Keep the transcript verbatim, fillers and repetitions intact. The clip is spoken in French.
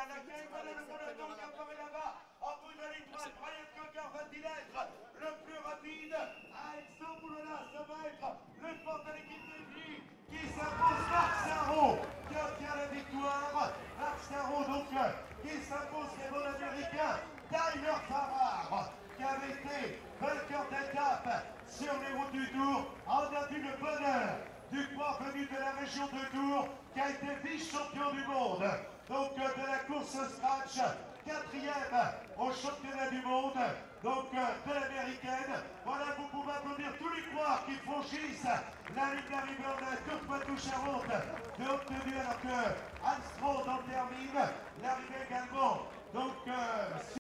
l'accueil, voilà le peloton qui apparaît là-bas. En bout de la ligne droite, Brian Cocker va-t-il être le plus rapide? À Aix-en-Boulogne, ça va être le porte de l'équipe de vie qui s'impose. Marc Sarrault qui obtient la victoire. Marc Sarrault donc qui s'impose les bons américains. Tyler Farrar qui avait été vainqueur d'étape sur les routes du Tour. On a vu le bonheur du poids venu de la région de Tours qui a été vice-champion du monde. Donc de la course scratch, quatrième au championnat du monde, donc de l'américaine. Voilà, vous pouvez applaudir tous les coureurs qui franchissent la ligne d'arrivée en Tour-Poitou-Charentes de obtenir alors que Armstrong en termine l'arrivée également. Donc, euh,